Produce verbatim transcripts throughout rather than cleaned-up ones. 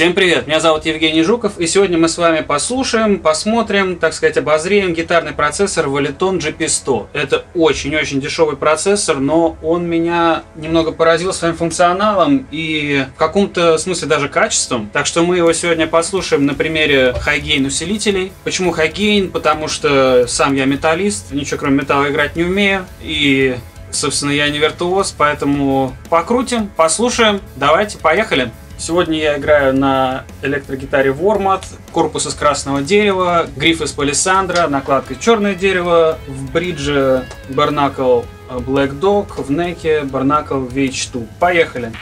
Всем привет, меня зовут Евгений Жуков, и сегодня мы с вами послушаем, посмотрим, так сказать, обозреем гитарный процессор Voleton джи пи сто. Это очень-очень дешевый процессор, но он меня немного поразил своим функционалом и в каком-то смысле даже качеством. Так что мы его сегодня послушаем на примере хай-гейн усилителей. Почему хай-гейн? Потому что сам я металлист, ничего кроме металла играть не умею, и, собственно, я не виртуоз, поэтому покрутим, послушаем. Давайте, поехали! Сегодня я играю на электрогитаре Wormat, корпус из красного дерева, гриф из палисандра, накладка черное дерево, в бридже Barnacle Black Dog, в неке Barnacle ви эйч два. Поехали!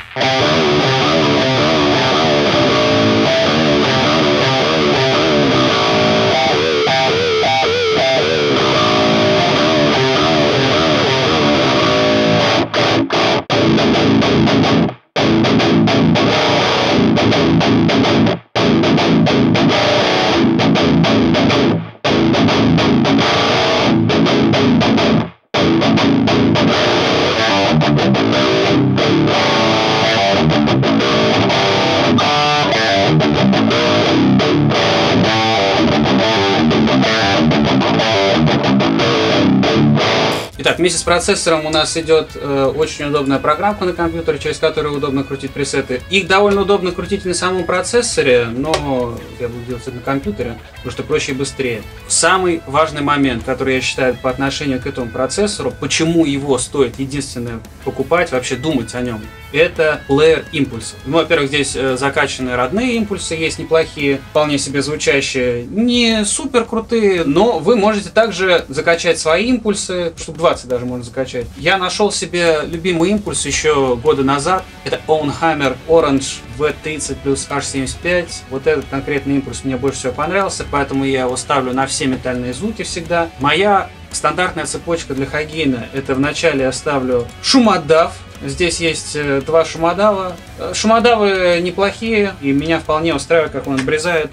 Итак, вместе с процессором у нас идет э, очень удобная программка на компьютере, через которую удобно крутить пресеты. Их довольно удобно крутить на самом процессоре, но я буду делать это на компьютере, потому что проще и быстрее. Самый важный момент, который я считаю по отношению к этому процессору, почему его стоит единственное покупать, вообще думать о нем, это плеер импульсов. Ну, во-первых, здесь э, закачанные родные импульсы есть неплохие, вполне себе звучащие, не супер крутые, но вы можете также закачать свои импульсы, штук двадцать даже можно закачать. Я нашел себе любимый импульс еще года назад, это Ownhammer Orange ви тридцать плюс эйч семьдесят пять. Вот этот конкретный импульс мне больше всего понравился, поэтому я его ставлю на все метальные звуки всегда. Моя стандартная цепочка для хай-гейна, это вначале я ставлю шумодав. Здесь есть два шумодава. Шумодавы неплохие, и меня вполне устраивает, как он обрезает.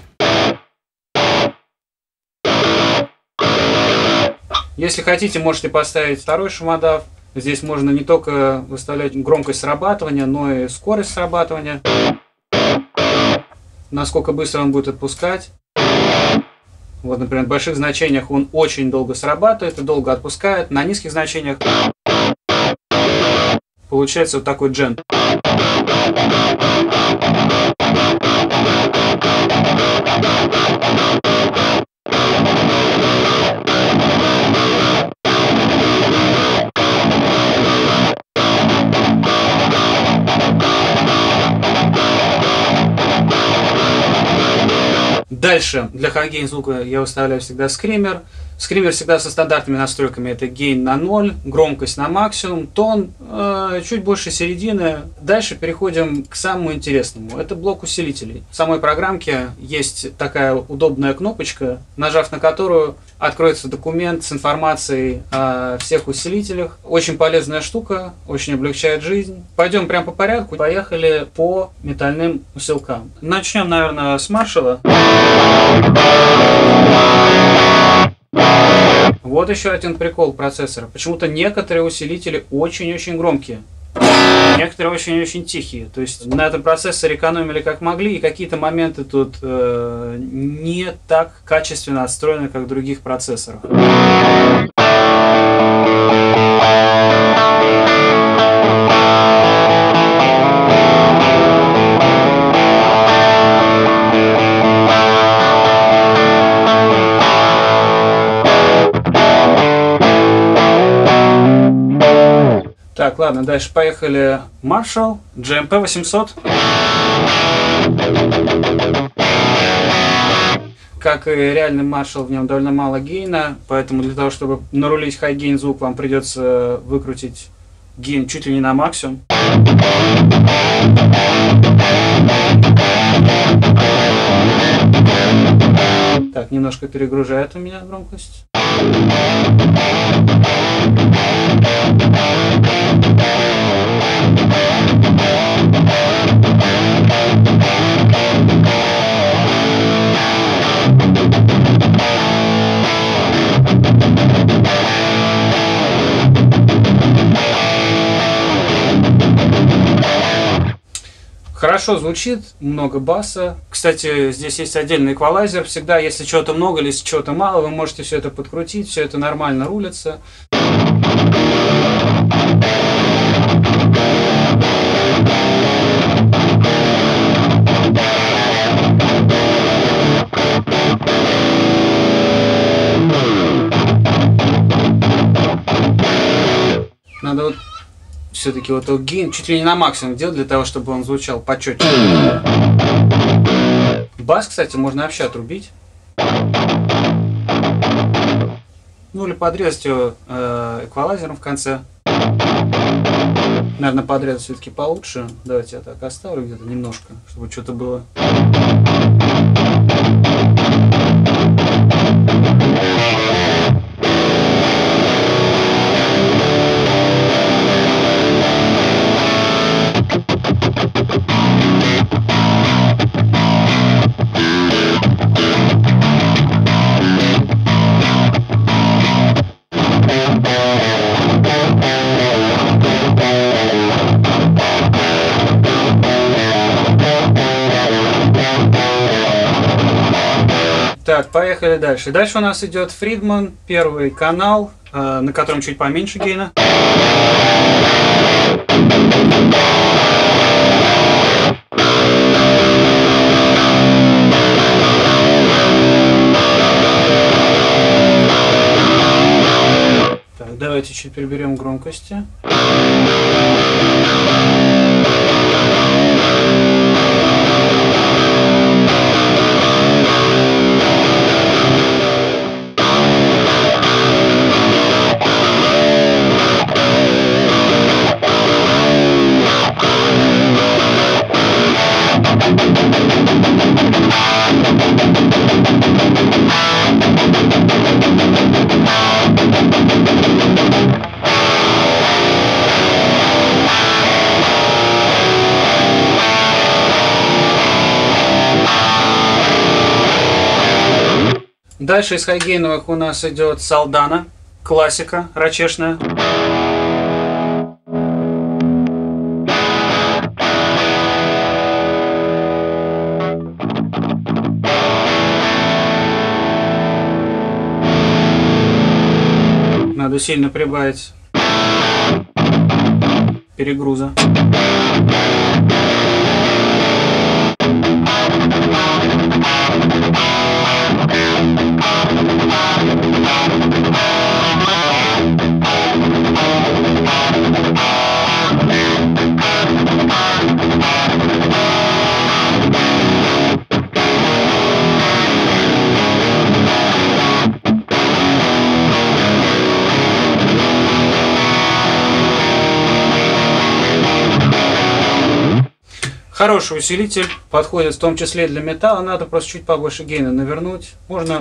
Если хотите, можете поставить второй шумодав. Здесь можно не только выставлять громкость срабатывания, но и скорость срабатывания. Насколько быстро он будет отпускать. Вот, например, в больших значениях он очень долго срабатывает и долго отпускает. На низких значениях получается вот такой джент. Дальше для хай-гейн звука я выставляю всегда скример. Скример всегда со стандартными настройками. Это гейн на ноль, громкость на максимум, тон э, чуть больше середины. Дальше переходим к самому интересному. Это блок усилителей. В самой программке есть такая удобная кнопочка, нажав на которую откроется документ с информацией о всех усилителях. Очень полезная штука, очень облегчает жизнь. Пойдем прямо по порядку. Поехали по метальным усилкам. Начнем, наверное, с Marshall. Вот еще один прикол процессора. Почему-то некоторые усилители очень-очень громкие. Некоторые очень-очень тихие. То есть на этом процессоре экономили как могли, и какие-то моменты тут э, не так качественно отстроены, как в других процессорах. Так, ладно, дальше поехали. Marshall джи эм пи восемьсот. Как и реальный Marshall, в нем довольно мало гейна, поэтому для того, чтобы нарулить хай-гейн звук, вам придется выкрутить гейн чуть ли не на максимум. Так, немножко перегружает у меня громкость. Хорошо звучит, много баса. Кстати, здесь есть отдельный эквалайзер. Всегда, если чего-то много или если чего-то мало, вы можете все это подкрутить, все это нормально рулится. Надо вот все-таки вот этот гейн чуть ли не на максимум делать, для того, чтобы он звучал почетче. Бас, кстати, можно вообще отрубить. Ну или подрезать его э, эквалайзером в конце. Наверное, подрезать все-таки получше. Давайте я так оставлю где-то немножко, чтобы что-то было. Так, поехали дальше. Дальше у нас идет Фридман, первый канал, э, на котором чуть поменьше гейна. Так, давайте чуть приберем громкости. Дальше из хайгейновых у нас идет Салдана, классика, рачешная. Надо сильно прибавить перегруза. Хороший усилитель, подходит в том числе для металла, надо просто чуть побольше гейна навернуть. Можно...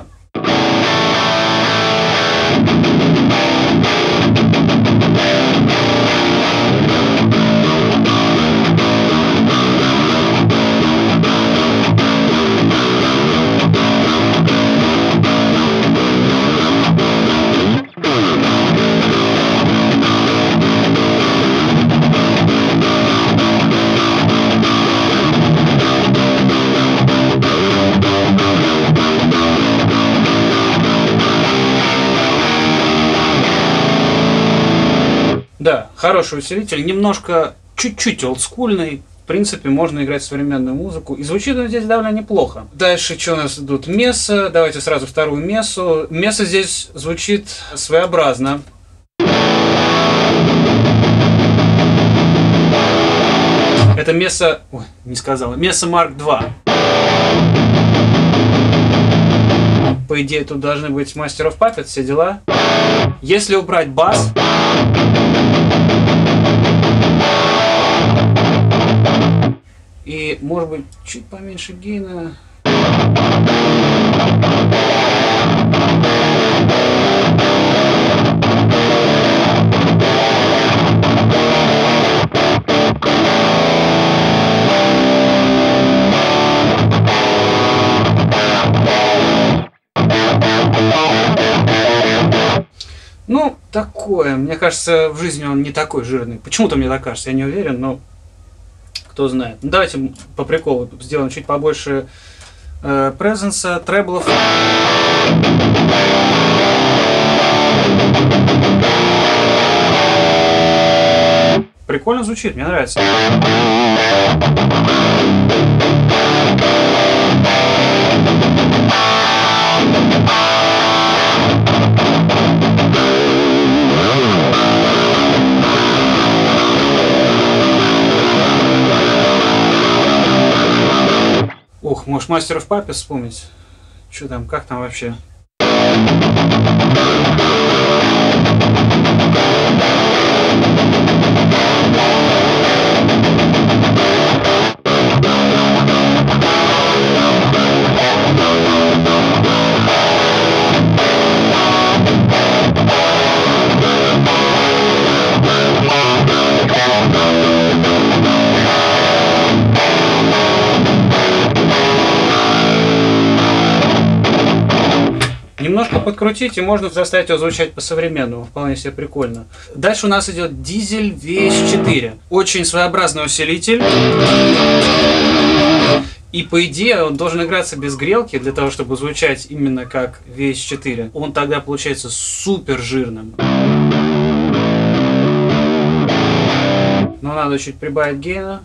Да, хороший усилитель, немножко, чуть-чуть олдскульный. В принципе, можно играть современную музыку. И звучит он здесь довольно неплохо. Дальше что у нас идут? Месса. Давайте сразу вторую мессу. Месса здесь звучит своеобразно. Это Месса... Ой, не сказала. Месса Марк два. По идее, тут должны быть Master of Puppets, все дела. Если убрать бас... И, может быть, чуть поменьше гейна. Ну, такое. Мне кажется, в жизни он не такой жирный. Почему-то мне так кажется, я не уверен, но кто знает. Ну, давайте по приколу сделаем чуть побольше э, презенса, треблов. Прикольно звучит, мне нравится. Ух, может, Master of Puppets вспомнить? Что там, как там вообще? Немножко подкрутить, и можно заставить его звучать по-современному. Вполне себе прикольно. Дальше у нас идет дизель ви эс четыре. Очень своеобразный усилитель. И по идее он должен играться без грелки, для того, чтобы звучать именно как ви эс четыре. Он тогда получается супер жирным. Но надо чуть прибавить гейна.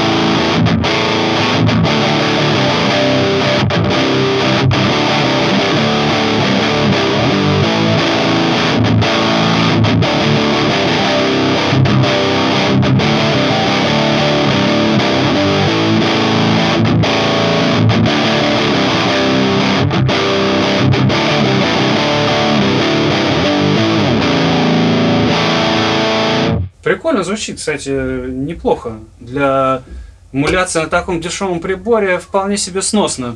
Прикольно звучит, кстати, неплохо. Для эмуляции на таком дешевом приборе вполне себе сносно.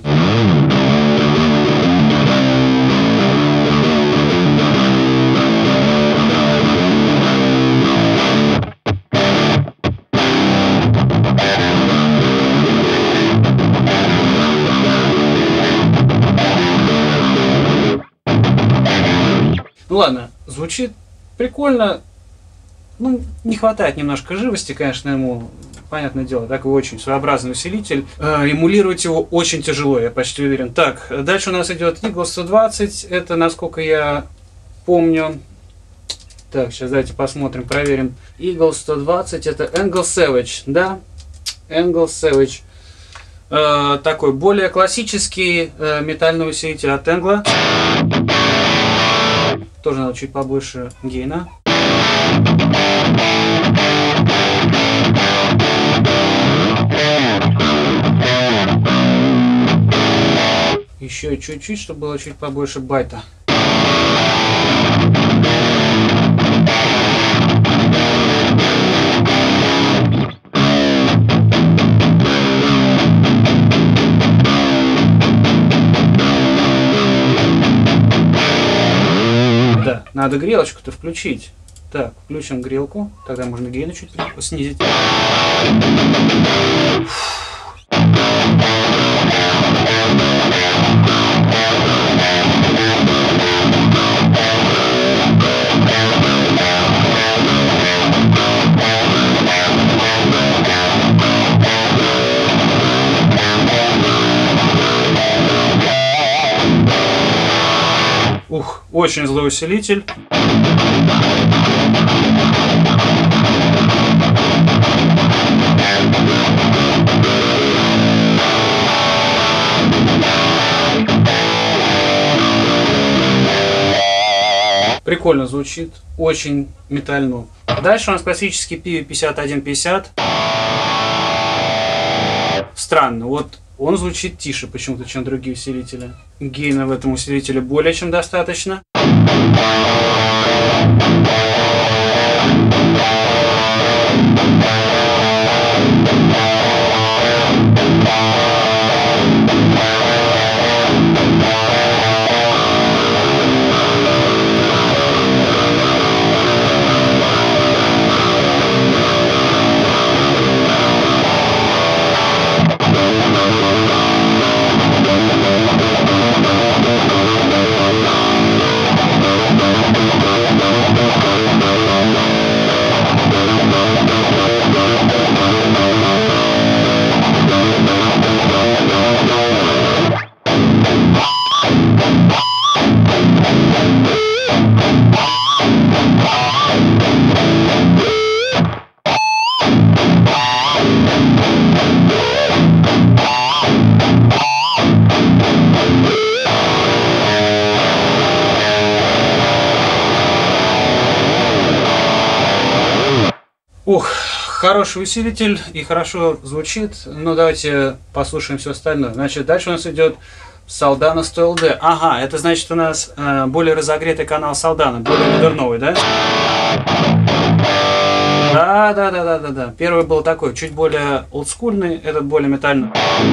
Ну ладно, звучит прикольно. Ну, не хватает немножко живости, конечно, ему, понятное дело, такой очень своеобразный усилитель. Э, эмулировать его очень тяжело, я почти уверен. Так, дальше у нас идет Eagle сто двадцать, это, насколько я помню... Так, сейчас давайте посмотрим, проверим. Eagle сто двадцать, это Angle Savage, да? Angle Savage. Э, такой более классический э, метальный усилитель от Angle. Тоже надо чуть побольше гейна. Еще чуть-чуть, чтобы было чуть побольше байта. Да, надо грелочку-то включить. Так, включим грелку, тогда можно гейна чуть снизить. Ух, очень злой усилитель. Прикольно звучит, очень метально. Дальше у нас классический пи ви пятьдесят один пятьдесят. Странно, вот он звучит тише почему-то, чем другие усилители. Гейна в этом усилителе более чем достаточно. Ух, хороший усилитель и хорошо звучит. Ну, давайте послушаем все остальное. Значит, дальше у нас идет Soldana сто эл ди. Ага, это значит у нас э, более разогретый канал Soldana, более модерновый, да? Да, да, да, да, да, да. Первый был такой, чуть более олдскульный, этот более метальный.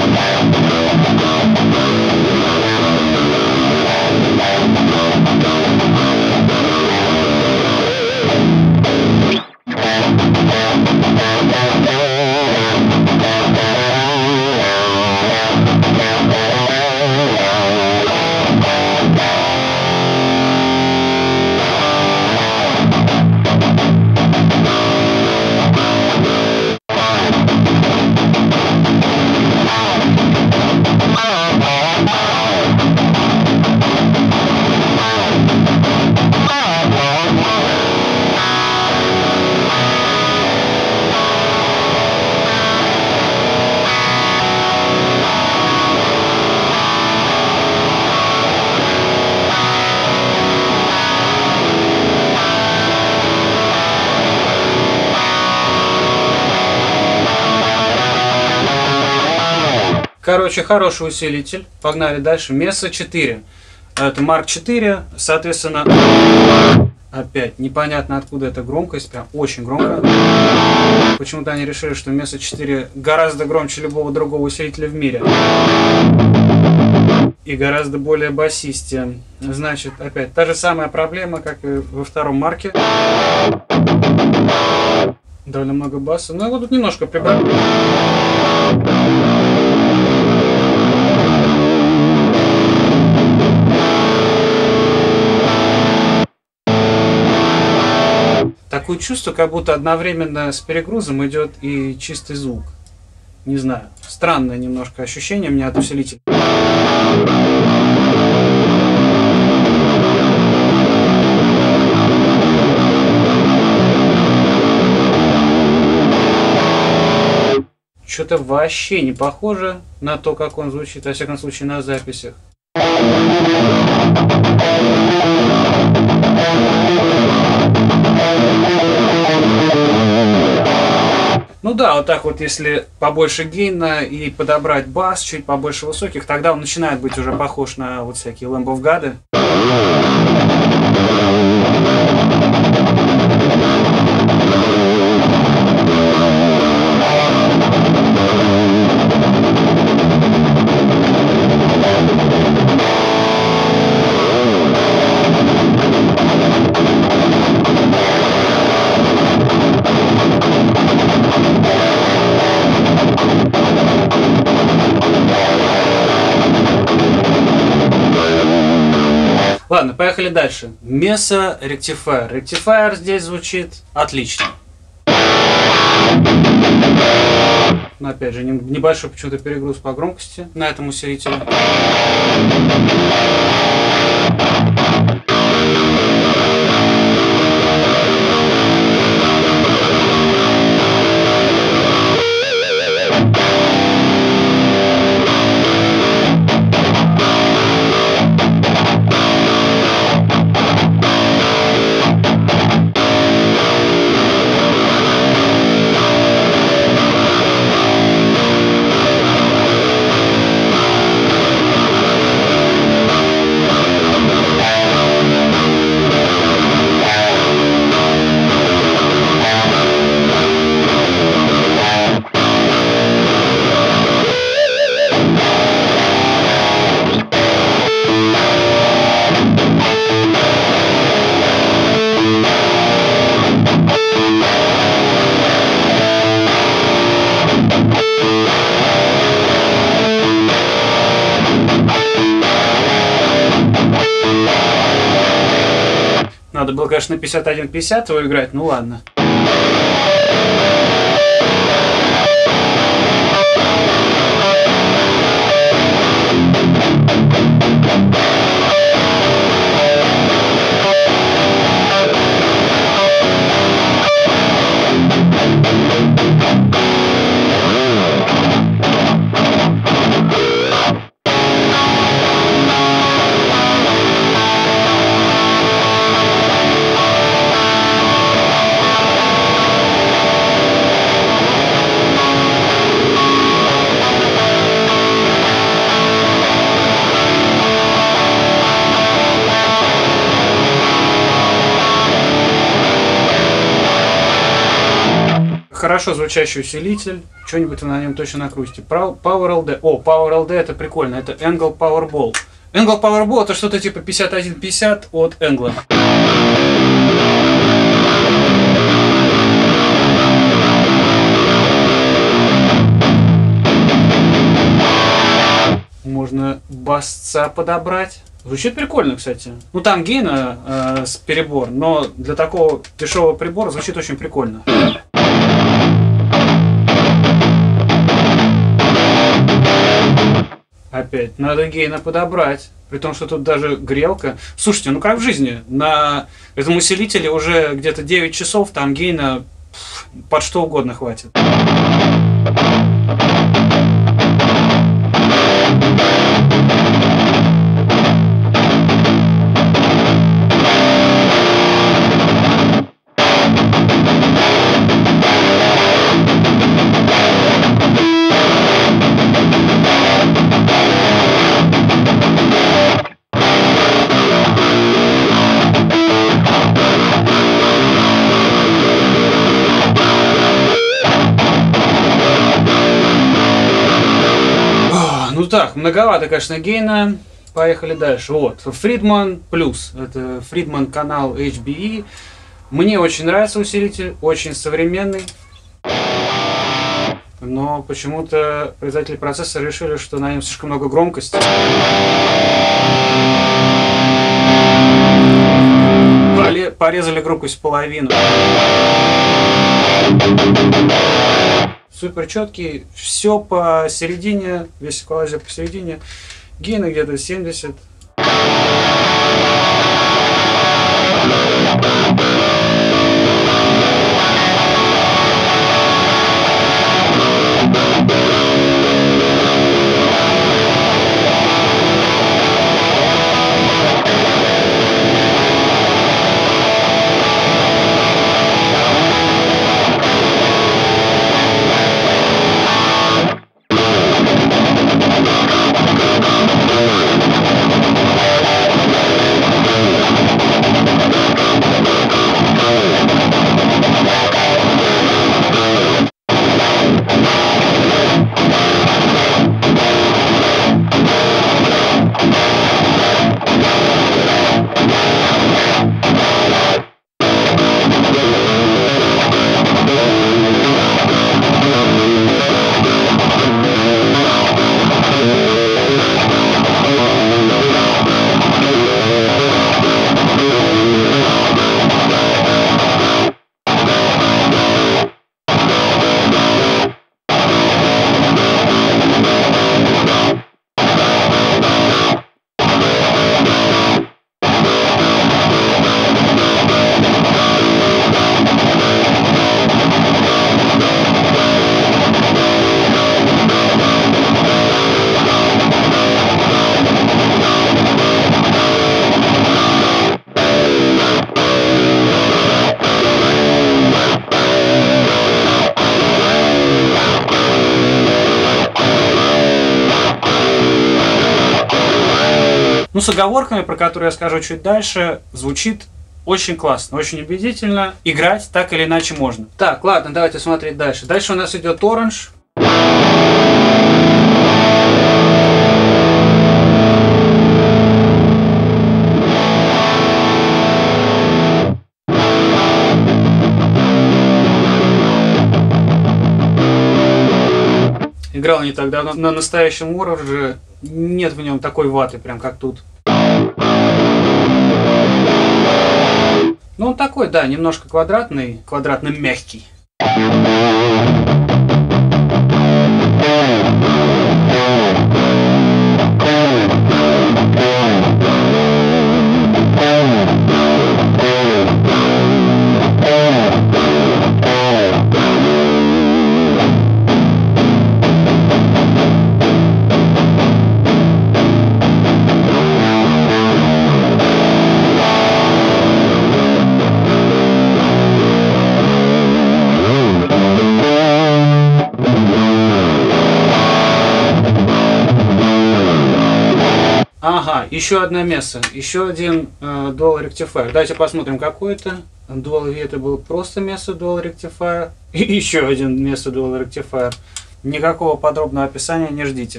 Короче, хороший усилитель. Погнали дальше. Меса четыре. Это Марк четыре. Соответственно, опять непонятно откуда эта громкость. Прям очень громко. Почему-то они решили, что Меса четыре гораздо громче любого другого усилителя в мире. И гораздо более басистее. Значит, опять та же самая проблема, как и во втором Марке. Довольно много баса. Но его тут немножко прибрали. Такое чувство, как будто одновременно с перегрузом идет и чистый звук. Не знаю. Странное немножко ощущение у меня от усилителя. Что-то вообще не похоже на то, как он звучит, во всяком случае, на записях. Ну да, вот так вот, если побольше гейна и подобрать бас, чуть побольше высоких, тогда он начинает быть уже похож на вот всякие Lamb of God. Ладно, поехали дальше. Mesa Rectifier. Rectifier здесь звучит отлично. Но опять же, небольшой почему-то перегруз по громкости на этом усилителе. Надо было, конечно, на пятьдесят один пятьдесят его играть, ну ладно. хорошо звучащий усилитель. Что-нибудь вы на нем точно накрутите. Power эл ди. О, Power эл ди это прикольно. Это Angle Powerball. Angle Powerball это что-то типа пятьдесят один пятьдесят от Angle. Можно басца подобрать. Звучит прикольно, кстати. Ну там гейна э, с перебор, но для такого дешевого прибора звучит очень прикольно. Опять надо гейна подобрать. При том, что тут даже грелка. Слушайте, ну как в жизни. На этом усилителе уже где-то девять часов, там гейна пфф, под что угодно хватит. Ну так, многовато, конечно, гейна. Поехали дальше. Вот, Friedman Plus. Это Friedman канал эйч би и. Мне очень нравится усилитель, очень современный. Но почему-то производители процессора решили, что на нем слишком много громкости. Порезали громкость в половину. Супер четкий, все посередине, весь эквалайзер посередине, гейна где-то семьдесят. Ну, с оговорками, про которые я скажу чуть дальше, звучит очень классно, очень убедительно. Играть так или иначе можно. Так, ладно, давайте смотреть дальше. Дальше у нас идет Orange. Играл не так давно на настоящем Orange. Нет в нем такой ваты, прям как тут. Ну он такой, да, немножко квадратный, квадратно-мягкий. Ага, еще одна месса, еще один э, Dual Rectifier. Давайте посмотрим, какой это. Dual V это было просто место Dual Rectifier. И еще один место Dual Rectifier. Никакого подробного описания не ждите.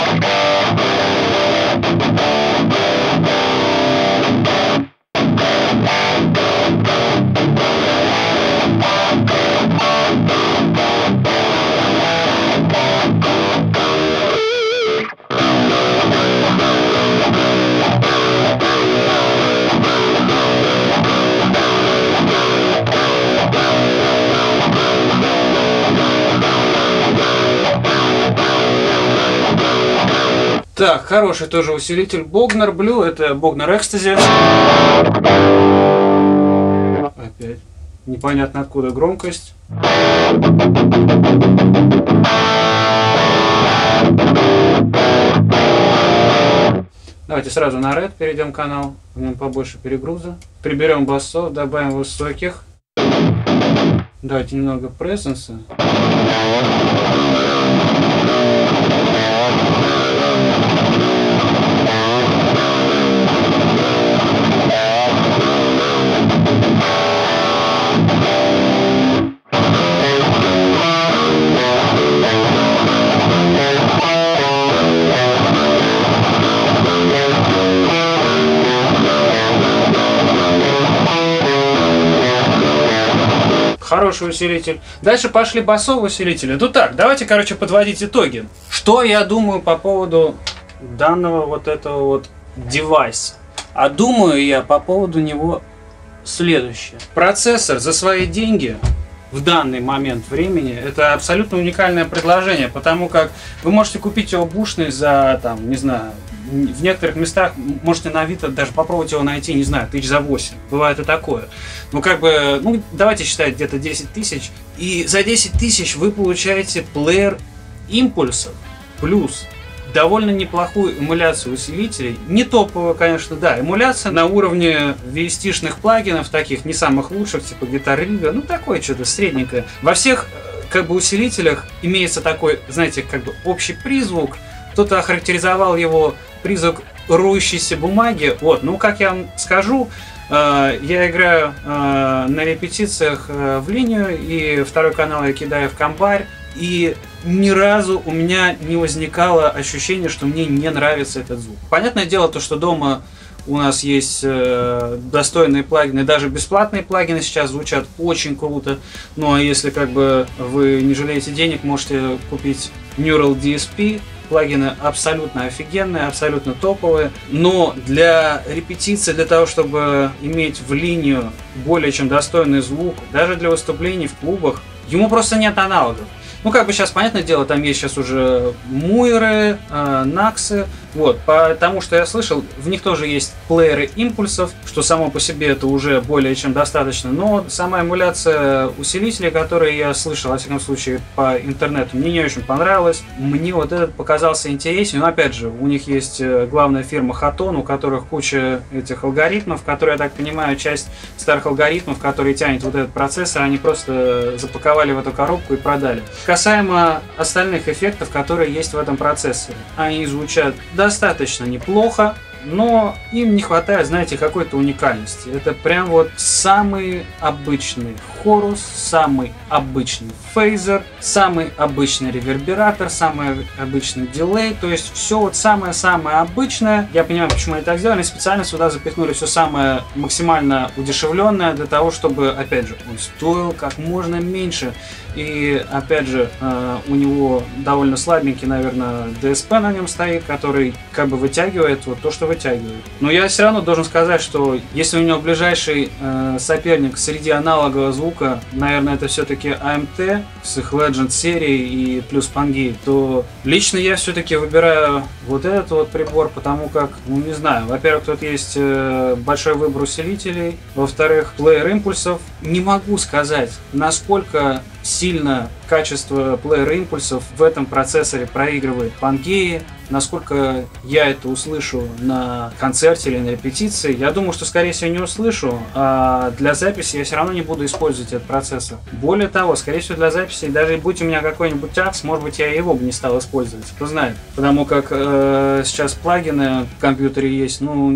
Так, хороший тоже усилитель Bogner Blue, это Bogner Ecstasy. Опять непонятно откуда громкость. Давайте сразу на Red перейдем канал, в нем побольше перегруза. Приберем басов, добавим высоких. Давайте немного прессенса. Хороший усилитель. Дальше пошли басовые усилители. Ну так, давайте, короче, подводить итоги. Что я думаю по поводу данного вот этого вот девайса? А думаю я по поводу него следующее. Процессор за свои деньги в данный момент времени это абсолютно уникальное предложение, потому как вы можете купить его бушный за, там, не знаю, в некоторых местах можете на Авито даже попробовать его найти, не знаю, тысяч за восемь. Бывает и такое. Ну, как бы, ну, давайте считать где-то десять тысяч. И за десять тысяч вы получаете плеер импульсов плюс довольно неплохую эмуляцию усилителей. Не топовую, конечно, да. Эмуляция на уровне ви эс ти-шных плагинов, таких не самых лучших, типа Guitar Rig. Ну, такое что-то средненькое. Во всех, как бы, усилителях имеется такой, знаете, как бы общий призвук. Кто-то охарактеризовал его призвук рующейся бумаги. Вот, ну, как я вам скажу, э, я играю э, на репетициях э, в линию, и второй канал я кидаю в комбарь, и ни разу у меня не возникало ощущения, что мне не нравится этот звук. Понятное дело, то, что дома у нас есть э, достойные плагины, даже бесплатные плагины сейчас звучат очень круто. Ну, а если, как бы, вы не жалеете денег, можете купить Neural ди эс пи. Плагины абсолютно офигенные, абсолютно топовые, но для репетиции, для того, чтобы иметь в линию более чем достойный звук, даже для выступлений в клубах, ему просто нет аналогов. Ну, как бы сейчас, понятное дело, там есть сейчас уже муиры, э, наксы, вот, потому что я слышал, в них тоже есть плееры импульсов, что само по себе это уже более чем достаточно, но сама эмуляция усилителей, которые я слышал, во всяком случае, по интернету, мне не очень понравилась, мне вот этот показался интересен, но, опять же, у них есть главная фирма Haton, у которых куча этих алгоритмов, которые, я так понимаю, часть старых алгоритмов, которые тянет вот этот процессор, они просто запаковали в эту коробку и продали. Касаемо остальных эффектов, которые есть в этом процессоре, они звучат достаточно неплохо, но им не хватает, знаете, какой-то уникальности. Это прям вот самый обычный хорус, самый обычный фейзер, самый обычный ревербератор, самый обычный дилей, то есть все вот самое-самое обычное. Я понимаю, почему они так сделали, они специально сюда запихнули все самое максимально удешевленное для того, чтобы, опять же, он стоил как можно меньше. И, опять же, у него довольно слабенький, наверное, ди эс пи на нем стоит, который как бы вытягивает вот то, что вытягивает. Но я все равно должен сказать, что если у него ближайший э, соперник среди аналогового звука, наверное, это все-таки эй эм ти с их Legend серией и плюс Pangea, то лично я все-таки выбираю вот этот вот прибор, потому как, ну, не знаю, во-первых, тут есть э, большой выбор усилителей, во-вторых, плеер импульсов. Не могу сказать, насколько сильно качество плеера импульсов в этом процессоре проигрывает Pangea. Насколько я это услышу на концерте или на репетиции, я думаю, что, скорее всего, не услышу, а для записи я все равно не буду использовать этот процессор. Более того, скорее всего, для записи, даже будь у меня какой-нибудь акс, может быть, я его бы не стал использовать, кто знает. Потому как э, сейчас плагины в компьютере есть, ну,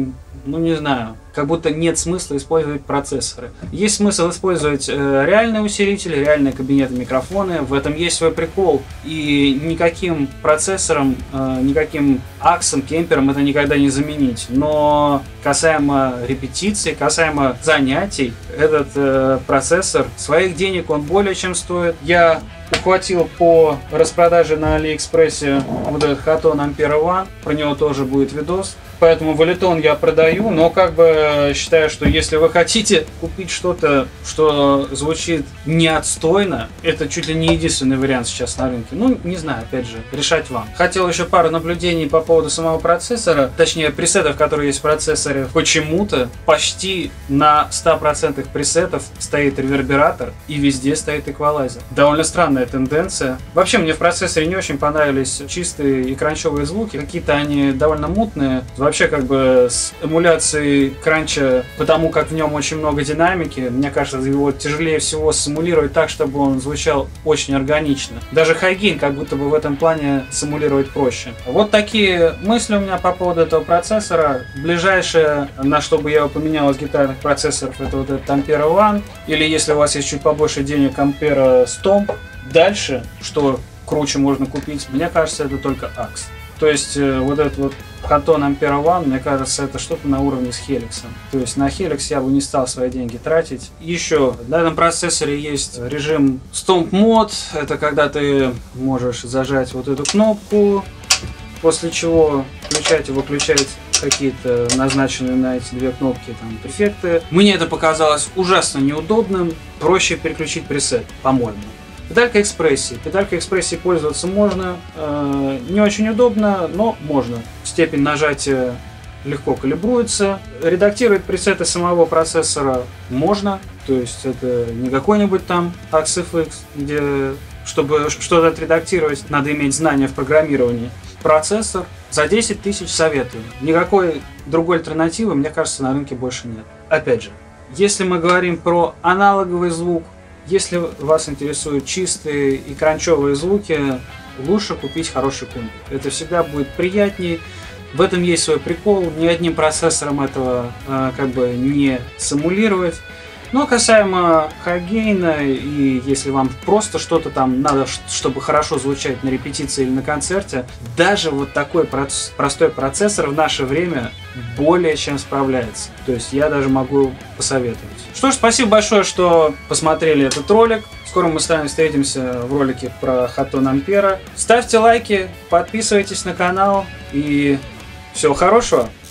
ну не знаю, как будто нет смысла использовать процессоры. Есть смысл использовать э, реальные усилители, реальные кабинеты, микрофоны. В этом есть свой прикол. И никаким процессором, э, никаким аксом, кемпером это никогда не заменить. Но касаемо репетиций, касаемо занятий, этот э, процессор, своих денег он более чем стоит. Я ухватил по распродаже на Алиэкспрессе вот этот Haton Ampera One. Про него тоже будет видос. Поэтому валитон я продаю, но как бы считаю, что если вы хотите купить что-то, что звучит не отстойно, это чуть ли не единственный вариант сейчас на рынке. Ну, не знаю, опять же, решать вам. Хотел еще пару наблюдений по поводу самого процессора, точнее пресетов, которые есть в процессоре. Почему-то почти на ста процентах пресетов стоит ревербератор и везде стоит эквалайзер. Довольно странная тенденция. Вообще мне в процессоре не очень понравились чистые и кранчевые звуки. Какие-то они довольно мутные. Вообще, как бы, с эмуляцией кранча, потому как в нем очень много динамики, мне кажется, его тяжелее всего симулировать так, чтобы он звучал очень органично. Даже хайгейн как будто бы в этом плане симулировать проще. Вот такие мысли у меня по поводу этого процессора. Ближайшее, на что бы я поменял из гитарных процессоров, это вот этот Ampera One. Или если у вас есть чуть побольше денег, Ampera Stomp. Дальше, что круче можно купить, мне кажется, это только акс. То есть вот этот вот Haton Ampera One, мне кажется, это что-то на уровне с Helix. То есть на Helix я бы не стал свои деньги тратить. Еще на этом процессоре есть режим Stomp Mode. Это когда ты можешь зажать вот эту кнопку, после чего включать и выключать какие-то назначенные на эти две кнопки там эффекты. Мне это показалось ужасно неудобным. Проще переключить пресет, по-моему. Педалька экспрессии. Педалька экспрессии пользоваться можно. Э, не очень удобно, но можно. Степень нажатия легко калибруется. Редактировать пресеты самого процессора можно. То есть это не какой-нибудь там Axe эф икс, где чтобы что-то отредактировать, надо иметь знания в программировании. Процессор за десять тысяч советую. Никакой другой альтернативы, мне кажется, на рынке больше нет. Опять же, если мы говорим про аналоговый звук, если вас интересуют чистые и кранчевые звуки, лучше купить хороший компьютер. Это всегда будет приятнее. В этом есть свой прикол. Ни одним процессором этого э, как бы не симулировать. Но касаемо хайгейна, и если вам просто что-то там надо, чтобы хорошо звучать на репетиции или на концерте, даже вот такой проц- простой процессор в наше время более чем справляется. То есть я даже могу посоветовать. Что ж, спасибо большое, что посмотрели этот ролик. Скоро мы с вами встретимся в ролике про Haton Ampera. Ставьте лайки, подписывайтесь на канал и всего хорошего.